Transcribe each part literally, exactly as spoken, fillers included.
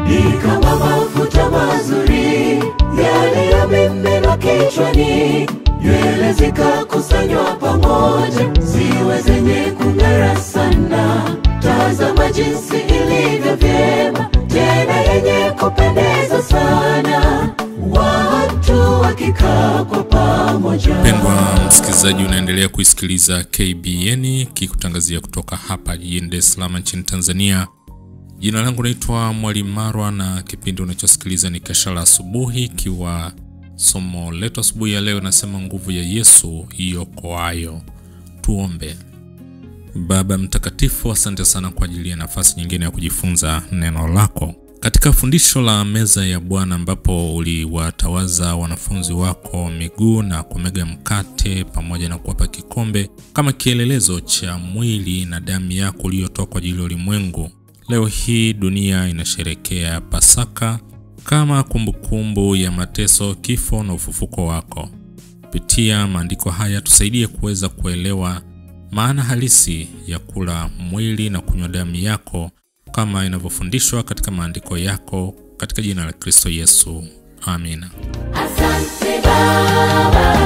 ni kama mafuta mazuri yaliyomiminwa kichwani, nywele zikakusanywa pamoja ziwe zenye kung'ara sana. Tazama jinsi ilivyo vyema, tena yenye kupendeza sana, watu wakikaa kwa pamoja. Pendwa msikilizaji, unaendelea kuisikiliza K B N kikutangazia kutoka hapa jijini Dar es Salaam nchini Tanzania. Jina langu naitwa Mwalimu Marwa na kipindi unachosikiliza ni Kesha la Asubuhi, ikiwa somo letu asubuhi ya leo nasema nguvu ya Yesu iokoayo. Tuombe. Baba mtakatifu, asante sana kwa ajili ya nafasi nyingine ya kujifunza neno lako. Katika fundisho la meza ya Bwana ambapo uliwatawaza wanafunzi wako miguu na kumega mkate pamoja na kuwapa kikombe kama kielelezo cha mwili na damu yako uliyotoa kwa ajili ya ulimwengu, leo hii dunia inasherehekea Pasaka kama kumbukumbu ya mateso, kifo na ufufuko wako. Kupitia maandiko haya tusaidie kuweza kuelewa maana halisi ya kula mwili na kunywa damu yako kama inavyofundishwa katika maandiko yako, katika jina la Kristo Yesu. Amina. Asante Baba,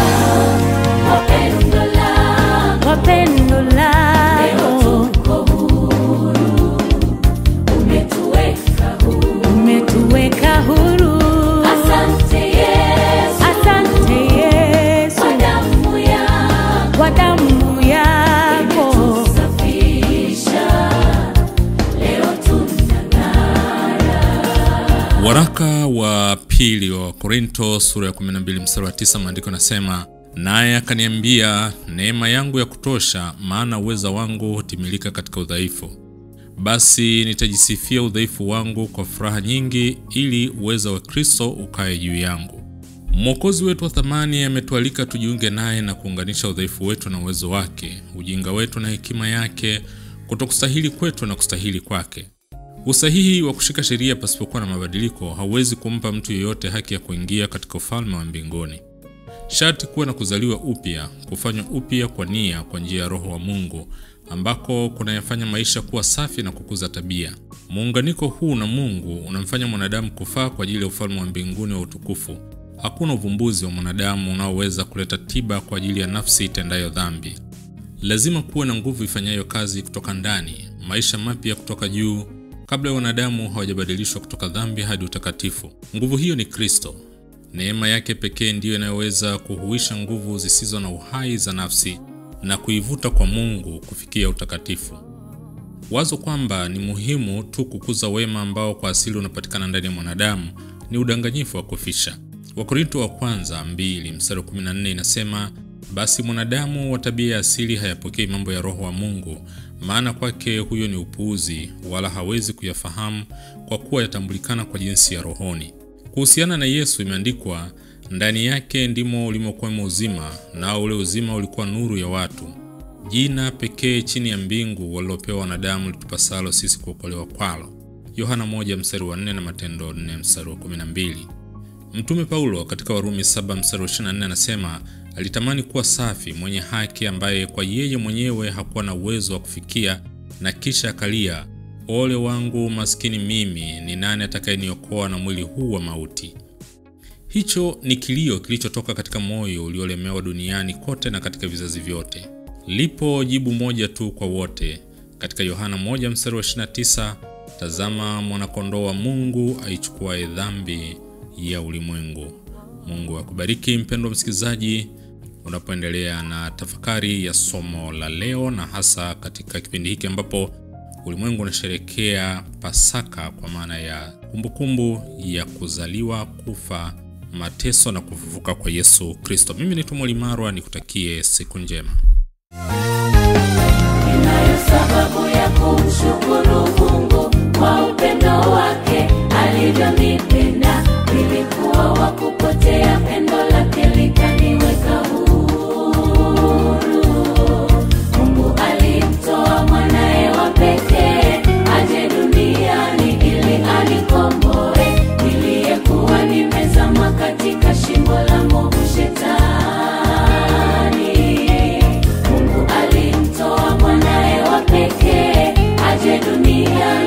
wapendo lako, wapendo lako, tuko huru, umetuweka huru, umetuweka huru. Asante Yesu, asante Yesu, kwa damu yako, kwa damu yako imetusafisha, leo tunang'ara. Waraka wa pili wa Korinto sura ya kumi na mbili mstari wa tisa, maandiko nasema, naye akaniambia, neema yangu ya kutosha, maana uweza wangu hutimilika katika udhaifu. Basi nitajisifia udhaifu wangu kwa furaha nyingi, ili uweza wa Kristo ukae juu yangu. Mwokozi wetu wa thamani ametualika tujiunge naye na kuunganisha udhaifu wetu na uwezo wake, ujinga wetu na hekima yake, kutokustahili kwetu na kustahili kwake. Usahihi wa kushika sheria pasipokuwa na mabadiliko hauwezi kumpa mtu yeyote haki ya kuingia katika ufalme wa mbinguni. Sharti kuwa na kuzaliwa upya, kufanywa upya kwa nia kwa njia ya Roho wa Mungu, ambako kunayafanya maisha kuwa safi na kukuza tabia. Muunganiko huu na Mungu unamfanya mwanadamu kufaa kwa ajili ya ufalme wa mbinguni wa utukufu. Hakuna uvumbuzi wa mwanadamu unaoweza kuleta tiba kwa ajili ya nafsi itendayo dhambi. Lazima kuwe na nguvu ifanyayo kazi kutoka ndani, maisha mapya kutoka juu, kabla ya wanadamu hawajabadilishwa kutoka dhambi hadi utakatifu. Nguvu hiyo ni Kristo. Neema yake pekee ndiyo inayoweza kuhuisha nguvu zisizo na uhai za nafsi na kuivuta kwa Mungu kufikia utakatifu. Wazo kwamba ni muhimu tu kukuza wema ambao kwa asili unapatikana ndani ya mwanadamu ni udanganyifu wa kufisha. Wakorintho wa kwanza mbili mstari kumi na nne inasema, basi mwanadamu wa tabia ya asili hayapokei mambo ya Roho wa Mungu, maana kwake huyo ni upuuzi, wala hawezi kuyafahamu kwa kuwa yatambulikana kwa jinsi ya rohoni. Kuhusiana na Yesu imeandikwa, ndani yake ndimo ulimokuwa uzima, na ule uzima ulikuwa nuru ya watu. Jina pekee chini ya mbingu walilopewa wanadamu litupasalo sisi kuokolewa kwalo. Yohana moja mstari wa nne na Matendo nne mstari wa kumi na mbili. Mtume Paulo katika Warumi saba mstari wa ishirini na nne anasema, alitamani kuwa safi, mwenye haki, ambaye kwa yeye mwenyewe hakuwa na uwezo wa kufikia, na kisha akalia, ole wangu maskini mimi, ni nani atakayeniokoa na mwili huu wa mauti? Hicho ni kilio kilichotoka katika moyo uliolemewa duniani kote na katika vizazi vyote. Lipo jibu moja tu kwa wote. Katika Yohana moja mstari wa ishirini na tisa, tazama mwana-kondoo wa Mungu aichukuaye dhambi ya ulimwengu. Mungu akubariki mpendwa msikilizaji unapoendelea na tafakari ya somo la leo, na hasa katika kipindi hiki ambapo ulimwengu unasherehekea Pasaka kwa maana ya kumbukumbu ya kuzaliwa, kufa, mateso na kufufuka kwa Yesu Kristo. Mimi ni Mwalimu Marwa, nikutakie siku njema. Ninayo sababu ya kumshukuru Mungu kwa upendo wake alivyonipenda. Nilikuwa wa kupotea, pendo lake likaniweka huru. Mungu alimtoa mwanae wa pekee aje duniani ili anikomboe, niliyekuwa nimezama katika shimo la mwovu Shetani. Mungu alimtoa mwanae wa pekee aje duniani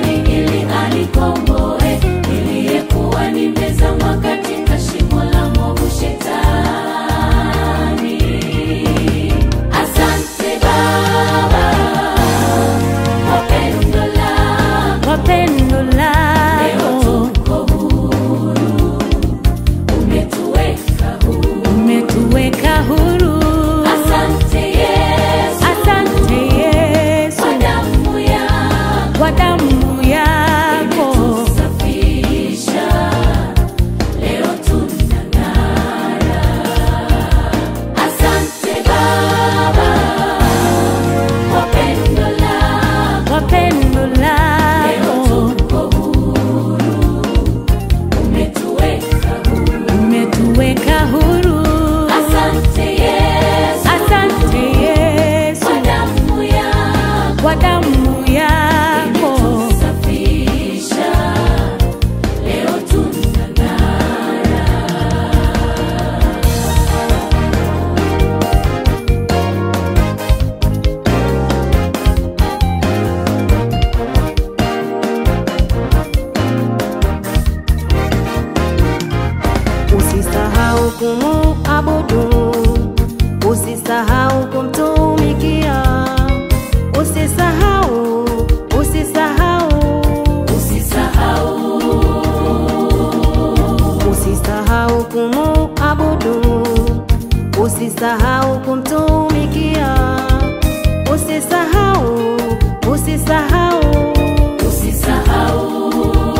usisahau kumtumikia. Usisahau, usisahau, usisahau,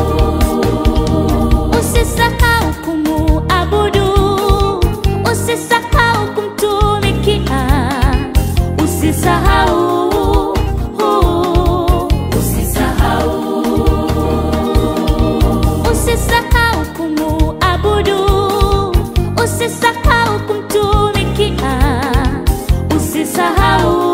usisahau kumuabudu, usisahau kumtumikia, usisahau, usisahau, usisahau kumuabudu, usisahau kumtumikia, usisahau.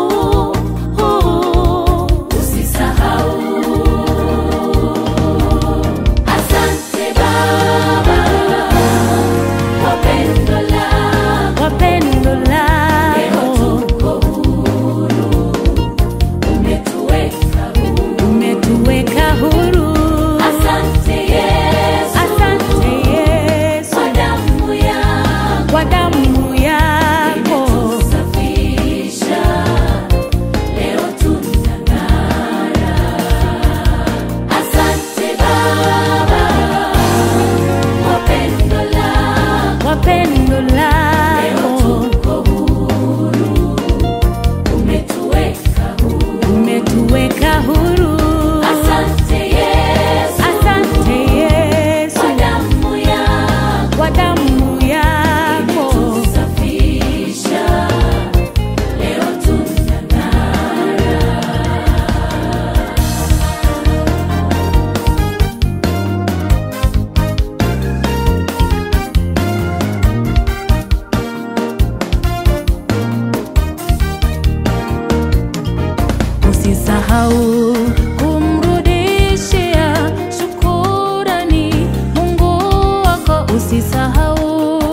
Usisahau kumrudishia shukurani Mungu wako. Usisahau,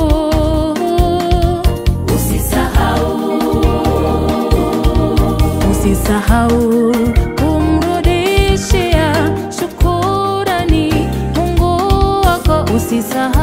Usisahau, usisahau kumrudishia shukurani Mungu wako. Usisahau.